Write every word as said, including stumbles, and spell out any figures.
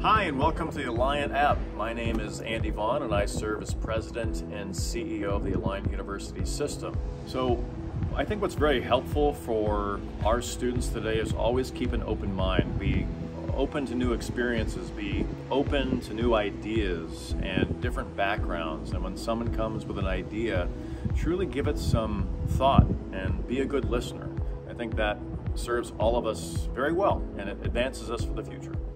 Hi, and welcome to the Alliant App. My name is Andy Vaughn, and I serve as President and C E O of the Alliant University system. So I think what's very helpful for our students today is always keep an open mind. Be open to new experiences, be open to new ideas and different backgrounds. And when someone comes with an idea, truly give it some thought and be a good listener. I think that serves all of us very well, and it advances us for the future.